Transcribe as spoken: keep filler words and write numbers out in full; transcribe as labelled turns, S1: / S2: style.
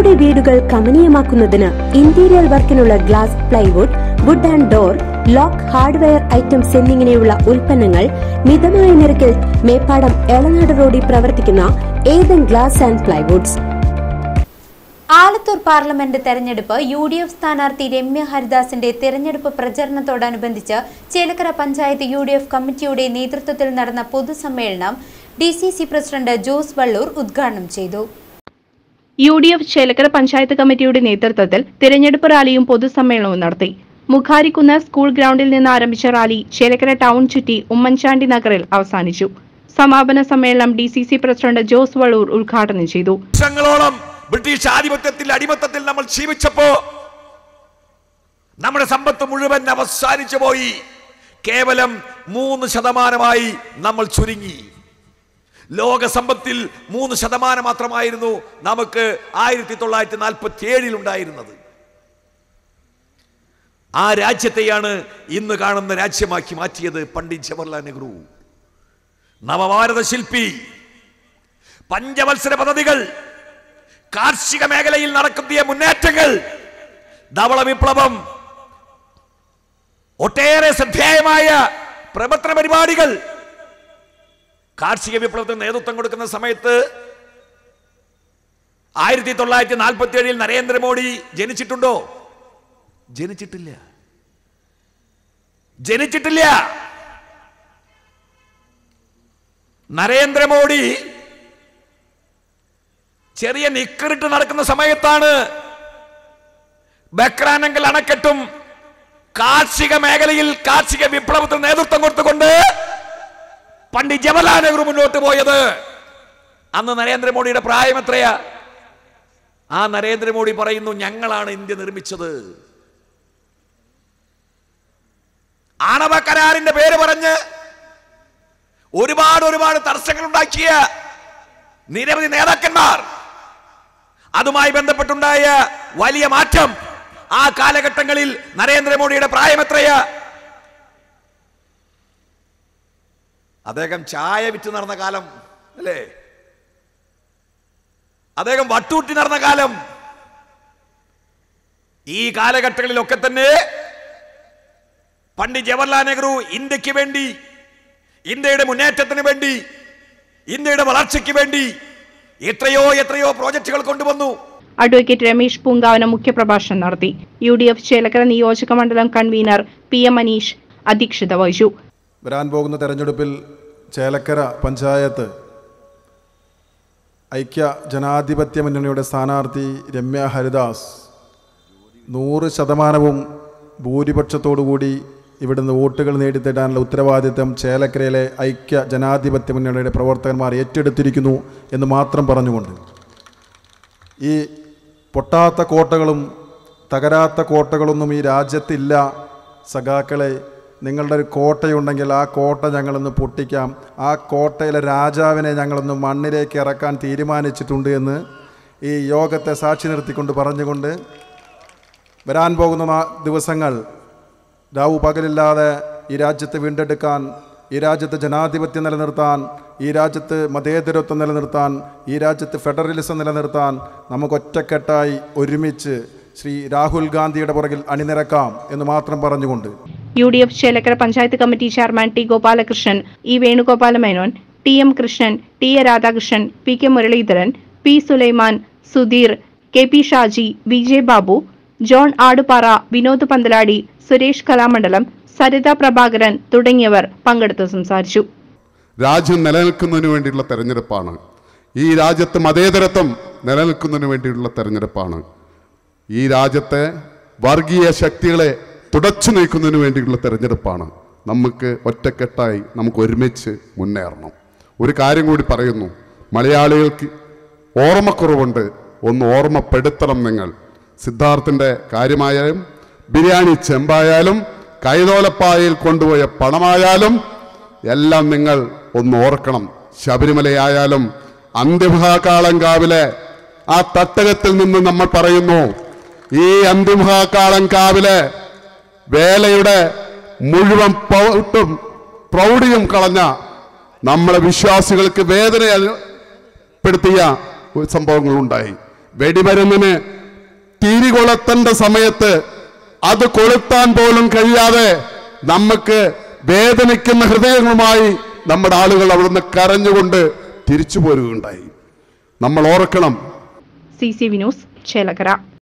S1: നിങ്ങളുടെ വീടുകൾ കമനീയമാക്കുന്നതിന് ഇന്റീരിയർ വർക്കിനുള്ള glass, plywood, wood and door, lock, hardware items എന്നിങ്ങനെയുള്ള ഉൽപ്പന്നങ്ങൾ മിതമായ നിരക്കിൽ മേപ്പാടം എളനാട് റോഡിൽ പ്രവർത്തിക്കുന്ന Ethan glass and plywoods.
S2: Alathur parliament തെരഞ്ഞെടുപ്പ് യു ഡി എഫ് സ്ഥാനാർത്ഥി രമ്യ ഹരിദാസിന്റെ തെരഞ്ഞെടുപ്പ് പ്രചരണത്തോടനുബന്ധിച്ച് Chelakkara panchayat U D F കമ്മിറ്റിയുടെ നേതൃത്വത്തിൽ നടന്ന പൊതുസമ്മേളനം D C C president Jose Vallur ഉദ്ഘാടനം ചെയ്തു.
S3: U D F Chelakkara panchayat കമ്മിറ്റിയുടെ നേതൃത്വത്തിൽ തിരഞ്ഞെടുപ്പ് റാലിയും പൊതുസമ്മേളനവും നടത്തി. മുഖാരിക്കുന്ന് സ്കൂൾ ഗ്രൗണ്ടിൽ നിന്ന് ആരംഭിച്ച റാലി ചേലക്കര ടൗൺ ചുറ്റി ഉമ്മൻചാണ്ടി നഗറിൽ അവസാനിച്ചു. സമാപന സമ്മേളനം D C C president Jose Vallur ഉദ്ഘാടനം ചെയ്തു.
S4: ബ്രിട്ടീഷ് ആധിപത്യത്തിൽ അടിമത്തത്തിൽ നമ്മൾ ജീവിച്ചപ്പോ നമ്മുടെ സമ്പത്ത് മുഴുവൻ അവസാനിച്ചു പോയി. കേവലം മൂന്ന് ശതമാനമായി നമ്മൾ ചുരുങ്ങി. ലോക സമ്പത്തിൽ മൂന്ന് ശതമാനം മാത്രമായിരുന്നു നമുക്ക് ആയിരത്തി തൊള്ളായിരത്തി നാൽപ്പത്തി ഏഴിൽ ഉണ്ടായിരുന്നത്. ആ രാജ്യത്തെയാണ് ഇന്ന് കാണുന്ന രാജ്യമാക്കി മാറ്റിയത് പണ്ഡിറ്റ് ജവഹർലാൽ നെഹ്റു. നവഭാരത ശില്പി, പഞ്ചവത്സര പദ്ധതികൾ, കാർഷിക മേഖലയിൽ നടക്കുന്ന മുന്നേറ്റങ്ങൾ, ധവള വിപ്ലവം, ഒട്ടേറെ ശ്രദ്ധേയമായ പ്രവർത്തന പരിപാടികൾ. കാർഷിക വിപ്ലവത്തിന് നേതൃത്വം കൊടുക്കുന്ന സമയത്ത് ആയിരത്തി തൊള്ളായിരത്തി നാൽപ്പത്തി ഏഴിൽ നരേന്ദ്രമോദി ജനിച്ചിട്ടുണ്ടോ? ജനിച്ചിട്ടില്ല ജനിച്ചിട്ടില്ല നരേന്ദ്രമോദി ചെറിയ നിക്കറിട്ട് നടക്കുന്ന സമയത്താണ് ബക്രാനങ്കൽ അണക്കെട്ടും കാർഷിക മേഖലയിൽ കാർഷിക വിപ്ലവത്തിന് നേതൃത്വം കൊടുത്തുകൊണ്ട് പണ്ഡിറ്റ് ജവഹർലാൽ നെഹ്റു മുന്നോട്ട് പോയത്. അന്ന് നരേന്ദ്രമോദിയുടെ പ്രായം എത്രയാ? ആ നരേന്ദ്രമോദി പറയുന്നു, ഞങ്ങളാണ് ഇന്ത്യ നിർമ്മിച്ചത്. ആണവ കരാറിന്റെ പേര് പറഞ്ഞ് ഒരുപാട് ഒരുപാട് തടസ്സങ്ങൾ ഉണ്ടാക്കിയ നിരവധി നേതാക്കന്മാർ, അതുമായി ബന്ധപ്പെട്ടുണ്ടായ വലിയ മാറ്റം. ആ കാലഘട്ടങ്ങളിൽ നരേന്ദ്രമോദിയുടെ പ്രായം എത്രയാ? അദ്ദേഹം ചായ വിറ്റ് നടന്ന കാലം അല്ലേ? അദ്ദേഹം വട്ടൂട്ടി നടന്ന കാലം. ഈ കാലഘട്ടങ്ങളിലൊക്കെ തന്നെ പണ്ഡിറ്റ് ജവഹർലാൽ നെഹ്റു ഇന്ത്യക്ക് വേണ്ടി, ഇന്ത്യയുടെ മുന്നേറ്റത്തിന് വേണ്ടി, ഇന്ത്യയുടെ വളർച്ചയ്ക്ക് വേണ്ടി എത്രയോ എത്രയോ പ്രോജക്റ്റുകൾ കൊണ്ടുവന്നു.
S3: അഡ്വക്കേറ്റ് രമേശ് പൂങ്കാവന മുഖ്യപ്രഭാഷണം നടത്തി. യു ഡി എഫ് ചേലക്കര നിയോജക മണ്ഡലം കൺവീനർ പി എം മനീഷ് അധ്യക്ഷത വഹിച്ചു.
S5: വരാൻ പോകുന്ന തെരഞ്ഞെടുപ്പിൽ ചേലക്കര പഞ്ചായത്ത് ഐക്യ ജനാധിപത്യ മുന്നണിയുടെ സ്ഥാനാർത്ഥി രമ്യ ഹരിദാസ് നൂറ് ശതമാനവും ഭൂരിപക്ഷത്തോടുകൂടി ഇവിടുന്ന് വോട്ടുകൾ നേടിത്തരാനുള്ള ഉത്തരവാദിത്തം ചേലക്കരയിലെ ഐക്യ ജനാധിപത്യ മുന്നണിയുടെ പ്രവർത്തകന്മാർ ഏറ്റെടുത്തിരിക്കുന്നു എന്ന് മാത്രം പറഞ്ഞുകൊണ്ട്, ഈ പൊട്ടാത്ത കോട്ടകളും തകരാത്ത കോട്ടകളൊന്നും ഈ രാജ്യത്തില്ല സഖാക്കളെ. നിങ്ങളുടെ ഒരു കോട്ടയുണ്ടെങ്കിൽ ആ കോട്ട ഞങ്ങളൊന്ന് പൊട്ടിക്കാം. ആ കോട്ടയിലെ രാജാവിനെ ഞങ്ങളൊന്ന് മണ്ണിലേക്ക് ഇറക്കാൻ തീരുമാനിച്ചിട്ടുണ്ട് എന്ന് ഈ യോഗത്തെ സാക്ഷി നിർത്തിക്കൊണ്ട് പറഞ്ഞുകൊണ്ട്, വരാൻ പോകുന്ന ദിവസങ്ങൾ രാവു പകലില്ലാതെ ഈ രാജ്യത്ത് വീണ്ടെടുക്കാൻ, ഈ രാജ്യത്ത് ജനാധിപത്യം നിലനിർത്താൻ, ഈ രാജ്യത്ത് മതേതരത്വം നിലനിർത്താൻ, ഈ രാജ്യത്ത് ഫെഡറലിസം നിലനിർത്താൻ നമുക്ക് ഒറ്റക്കെട്ടായി ഒരുമിച്ച് ശ്രീ രാഹുൽ ഗാന്ധിയുടെ പുറകിൽ അണിനിരക്കാം എന്ന് മാത്രം പറഞ്ഞുകൊണ്ട്
S3: U D F Chelakkara panchayat committee chairman T Gopalakrishnan, E Venugopala Menon, T M Krishnan, T A Radhakrishnan, P K Muraleedharan, P Sulaiman, Sudheer, K P Shaji, V J Babu, John Aduppara, Vinod Panthaladi, Suresh Kalamandalam, Saritha Prabhakaran തുടങ്ങിയവർ പങ്കെടുത്ത് സംസാരിച്ചു.
S6: രാജ്യം നിലനിൽക്കുന്നതിന് വേണ്ടിയുള്ള തെരഞ്ഞെടുപ്പാണ്. ഈ രാജ്യത്ത് മതേതരത്വം നിലനിൽക്കുന്നതിന് വേണ്ടിയുള്ള തെരഞ്ഞെടുപ്പാണ്. ഈ രാജ്യത്തെ വർഗീയ ശക്തികളെ തുടച്ചു നീക്കുന്നതിന് വേണ്ടിയുള്ള തെരഞ്ഞെടുപ്പാണ്. നമുക്ക് ഒറ്റക്കെട്ടായി നമുക്ക് ഒരുമിച്ച് മുന്നേറണം. ഒരു കാര്യം കൂടി പറയുന്നു, മലയാളികൾക്ക് ഓർമ്മക്കുറവുണ്ട്, ഒന്ന് ഓർമ്മപ്പെടുത്തണം നിങ്ങൾ. സിദ്ധാർത്ഥിൻ്റെ കാര്യമായാലും, ബിരിയാണി ചെമ്പായാലും, കൈതോലപ്പായയിൽ കൊണ്ടുപോയ പണമായാലും എല്ലാം നിങ്ങൾ ഒന്ന് ഓർക്കണം. ശബരിമലയായാലും അന്തിമഹാകാളങ്കാവിലെ ആ തട്ടകത്തിൽ നിന്ന് നമ്മൾ പറയുന്നു, ഈ അന്തിമഹാകാളങ്കാവിലെ വേലയുടെ മുഴുവൻ പൗട്ടും പ്രൗഢിയും കളഞ്ഞ നമ്മളെ വിശ്വാസികൾക്ക് വേദനപ്പെടുത്തിയ സംഭവങ്ങളുണ്ടായി. വെടിമരുന്നിന് തിരി കൊളുത്തേണ്ട സമയത്ത് അത് കൊളുത്താൻ പോലും കഴിയാതെ നമുക്ക് വേദനിക്കുന്ന ഹൃദയങ്ങളുമായി നമ്മുടെ ആളുകൾ അവിടുന്ന് കരഞ്ഞുകൊണ്ട് തിരിച്ചു പോരുകയുണ്ടായി. നമ്മൾ ഓർക്കണം.
S3: C C V news Chelakkara.